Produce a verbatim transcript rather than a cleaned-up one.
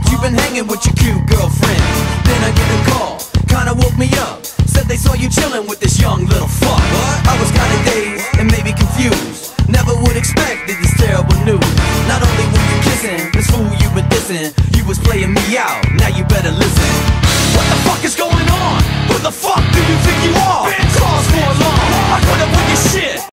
you've been hanging with your cute girlfriend. Then I get a call, kinda woke me up. Said they saw you chilling with this young little fuck. I was kinda dazed and maybe confused. Never would expect this terrible news. Not only were you kissing this fool you were dissing, you was playing me out. Now you better listen. What the fuck is going on? Who the fuck do you think you are? Been cause for alarm. I put up with your shit.